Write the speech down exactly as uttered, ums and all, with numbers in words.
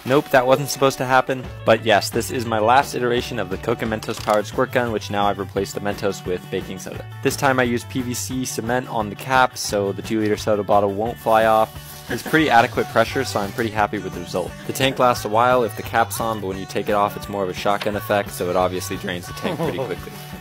Nope, that wasn't supposed to happen. But yes, this is my last iteration of the Coke and Mentos powered squirt gun, which now I've replaced the Mentos with baking soda. This time I used P V C cement on the cap so the two liter soda bottle won't fly off. It's pretty adequate pressure, so I'm pretty happy with the result. The tank lasts a while if the cap's on, but when you take it off it's more of a shotgun effect, so it obviously drains the tank pretty quickly.